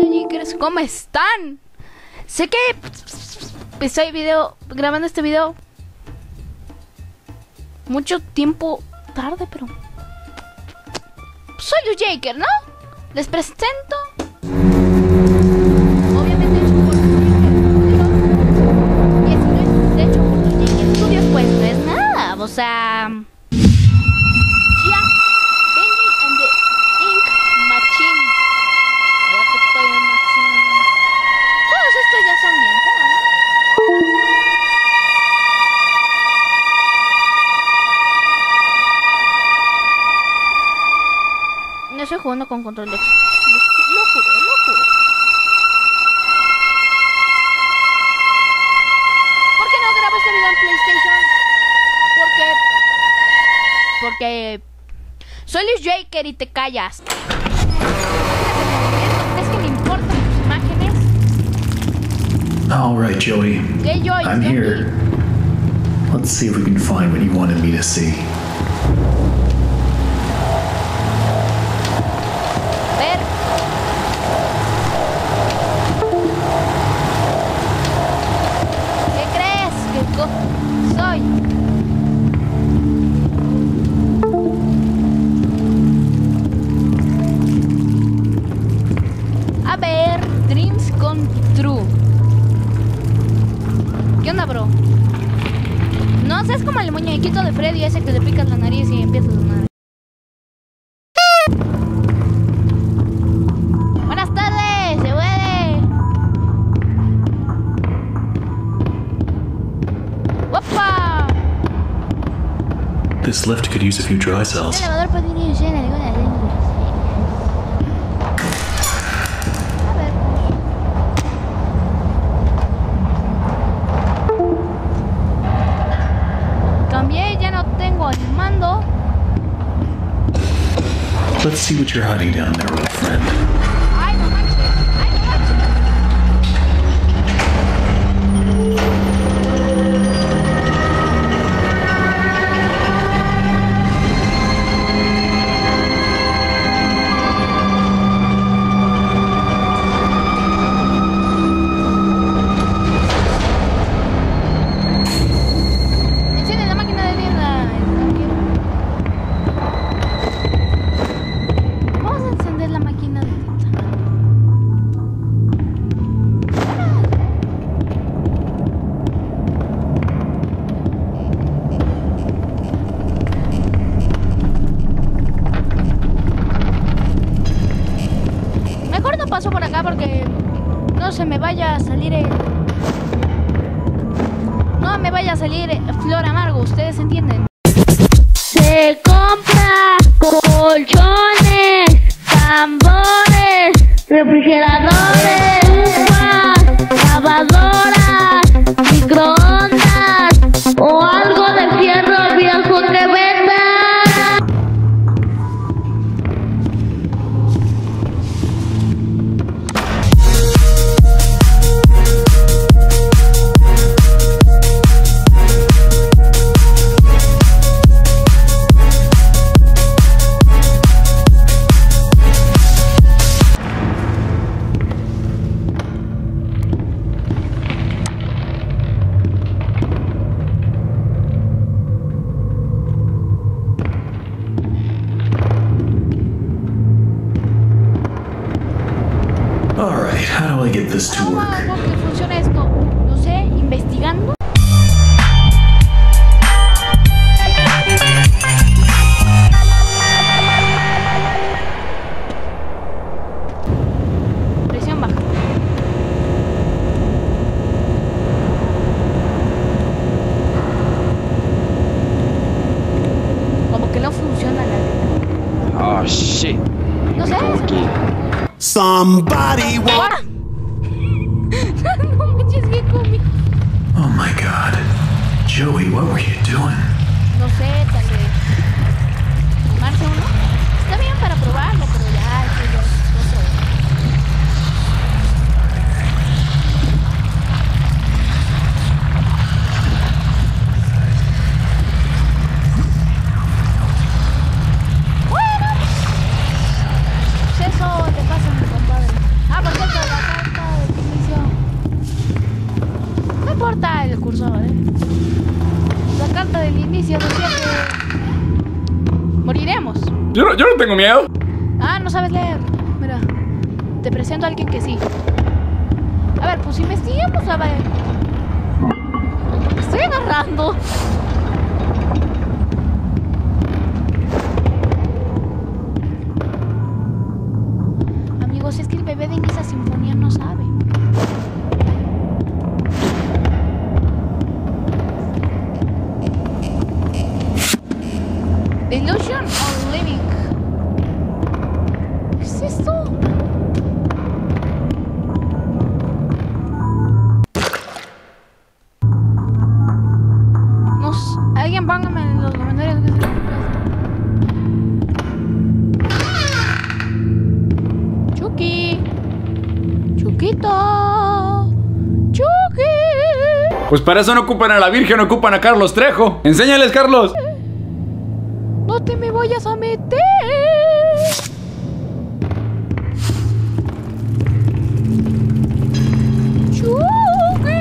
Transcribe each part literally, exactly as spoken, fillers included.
Yakers, ¿cómo están? Sé que estoy video, grabando este video mucho tiempo tarde, pero soy Yaker, ¿no? Les presento. Obviamente hecho por y si no es hecho por Yaker Studios, pues no es nada, o sea, no estoy jugando con control de Xbox. Lo juro, lo juro. ¿Por qué no grabo este video en PlayStation? Porque... Porque... Soy Yaker y te callas. ¿Crees que me importan tus imágenes? All right, Joey. Okay, Joey, I'm here. Aquí. Let's see if we can find what you wanted me to see. Soy. A ver, Dreams Come True. ¿Qué onda, bro? No seas como el muñequito de Freddy ese que le picas la nariz y empieza a sonar. Buenas tardes, se puede. ¡Opa! This lift could use a few dry cells. El elevador podría usar algunas lenguas. A ver. Cambié, ya no tengo el mando. Let's see what you're hiding down there, old friend. Ay, no manches. Ay, no manches. Paso por acá porque no se me vaya a salir el... No me vaya a salir flor amargo, ustedes entienden. Se compra colchones, tambores, refrigeradores, uvas, lavadoras, microondas o algo de fierro viejo que venda. Alright, how do I get this to ¿Cómo work? hago que funcione esto? No sé, investigando. Presión baja. Como que no funciona la letra. Oh shit. No sé. Somebody ¡Ahora! No manches, ¿qué comí? Oh my god. Joey, what were you doing? No sé, tal vez tomarse uno. Está bien para probarlo, pero ya, eso ya es otro. Bueno, pues eso te pasa, mi compadre. Ah, por cierto, tengo miedo. Ah, no sabes leer. Mira, te presento a alguien que sí. A ver, pues investiguemos, a ver. Me estoy agarrando. Amigos, es que el bebé de esa sinfonía no sabe. The Illusion of Living. ¿Qué es esto? No sé. Alguien póngame en los comentarios qué es esto. Chucky. Chuquito. Chucky. Pues para eso no ocupan a la Virgen, ocupan a Carlos Trejo. Enséñales, Carlos. No te me vayas a meter. Chucky.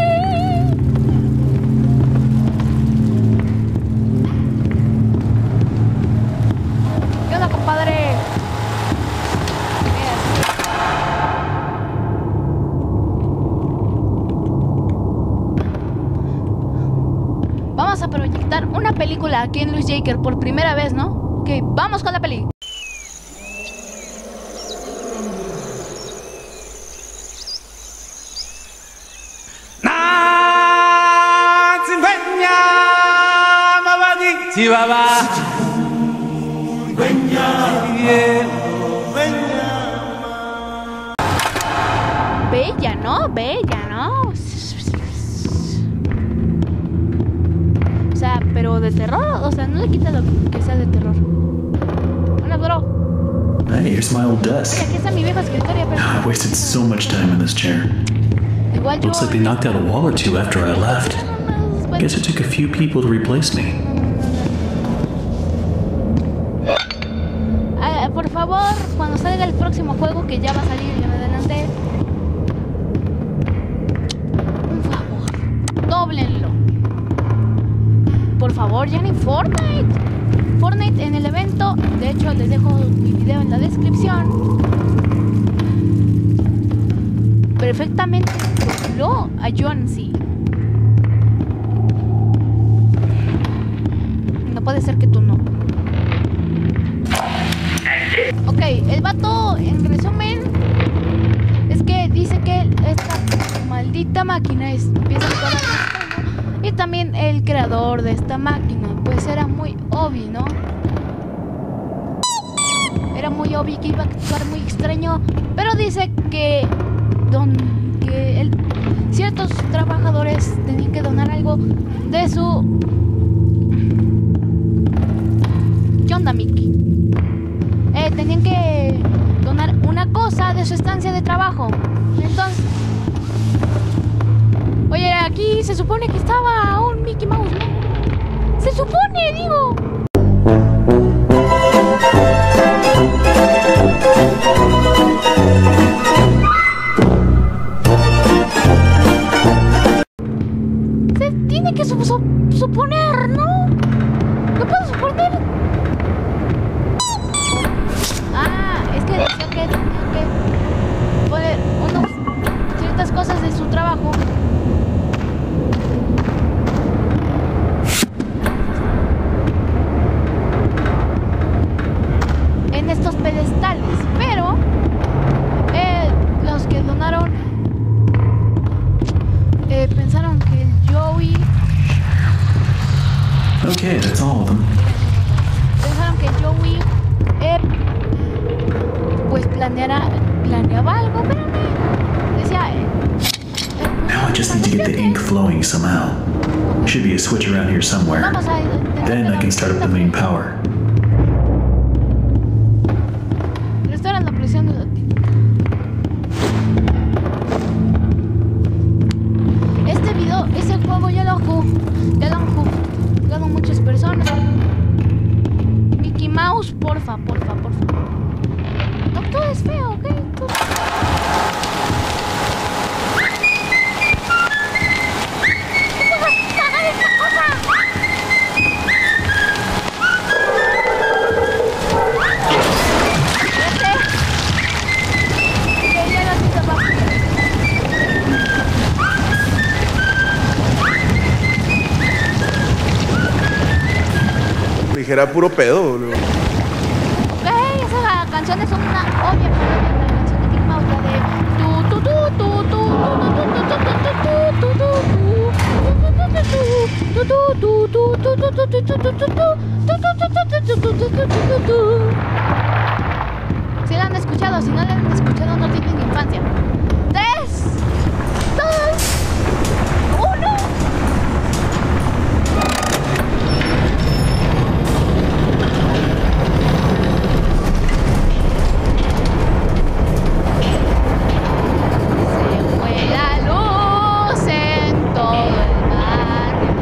¿Qué onda, compadre? Vamos a proyectar una película aquí en Luis Jaker por primera vez, ¿no? Ok, vamos con la peli. Bella, ¿no? Bella, ¿no? O sea, pero de terror, o sea, no le quita lo que sea de terror. Hola, bro. Hey, here's my old desk. Mira, aquí está mi vieja escritorio, pero... I wasted so much time in this chair. Igual yo... Looks like they knocked out a wall or two after I left. Guess it took a few people to replace me. Ah, por favor, cuando salga el próximo juego, que ya va a salir, ya me adelanté. Un favor, dóblenlo. Por favor, ya ni Fortnite. Fortnite en el evento, de hecho les dejo mi video en la descripción. Perfectamente lo a Jonesy. No puede ser que tú no. Ok, el vato, en resumen, es que dice que esta maldita máquina es, empieza a actuar al y también el creador de esta máquina, pues era muy obvio, ¿no? Era muy obvio que iba a actuar muy extraño, pero dice que, don, que el, ciertos trabajadores tenían que donar algo de su... ¿Qué onda, Mickey? Eh, tenían que donar una cosa de su estancia de trabajo. Entonces, oye, aquí se supone que estaba un Mickey Mouse, ¿no? Se supone, digo. Se tiene que su su suponer, ¿no? ¿No puedo suponer? Ah, es que decía que tenía que poner unos, ciertas cosas de su trabajo. En estos pedestales, pero eh, los que donaron eh, pensaron que el Joey... Okay, that's all of them. Pensaron que el Joey eh, pues planeara, planeaba algo, pero no. Decía... Eh, eh, Now I just need to get the ink flowing somehow. Should be a switch around here somewhere. Vamos a... Then I can start up the main power. Restauran la presión de la tinta. Este video, ese juego ya lo jugó, ya lo han jugado muchas personas. Mickey Mouse, porfa, porfa, porfa. No todo es feo, ¿ok? Todo... que era puro pedo, boludo. Ok, esa canción es una obvia parodia de la canción de Big Mouth, la de tu tu tu tu tu si la han escuchado, si no la han escuchado no tienen infancia. Tres, dos, uno. Se fue la luz en todo el barrio.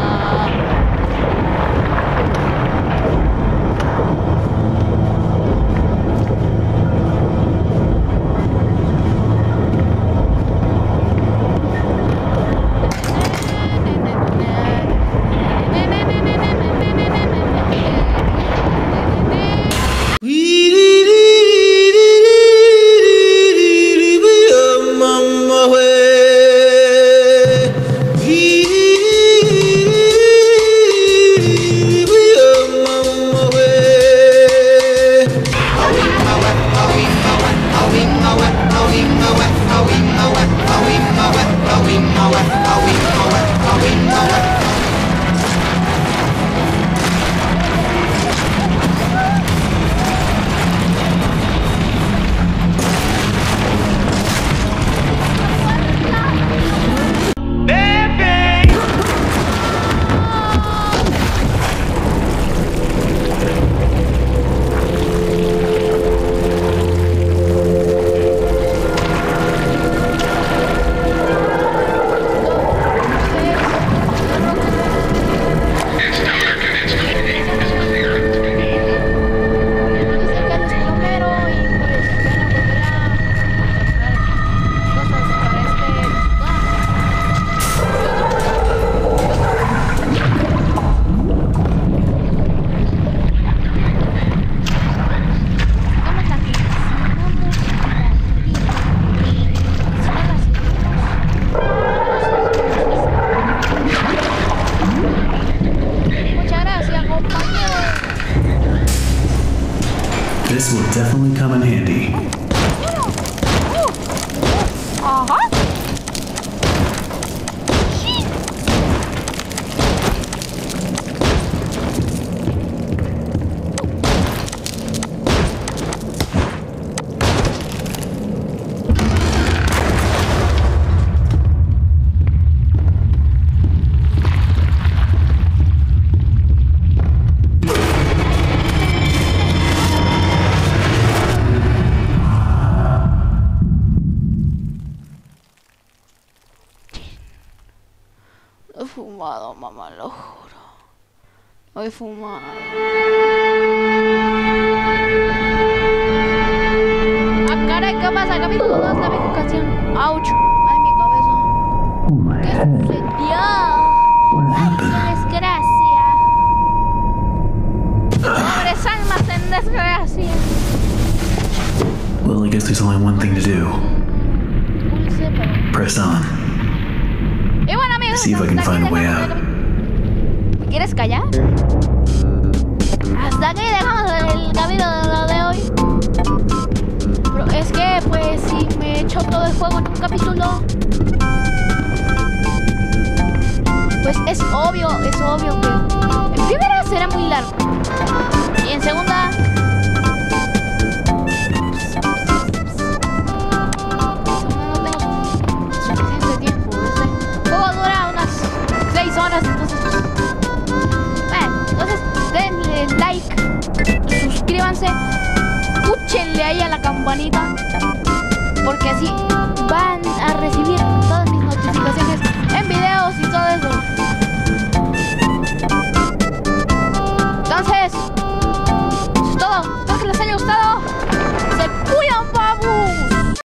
This will definitely come in handy. Ajá. He fumado, mamá, lo juro. He fumado. Ah, caray, ¿qué pasa? Capítulo dos, la vieja canción. Ouch. Ay, mi cabeza. ¿Qué sucedió? Ay, qué desgracia. Pobres almas en desgracia. Well, I guess there's only one thing to do. Dulce, pero... Press on. Y bueno, amigos, See if I can find a way out. ¿Me quieres callar? Hasta aquí dejamos el capítulo de hoy. Pero es que, pues, si me echo todo el juego en un capítulo, pues es obvio, es obvio que en primera será muy largo. Y en segunda,